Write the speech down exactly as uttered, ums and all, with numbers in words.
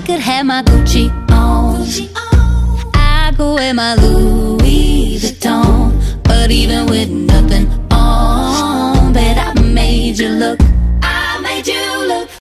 could have my Gucci on, I could wear my Louis Vuitton, but even with nothing on, bet I made you look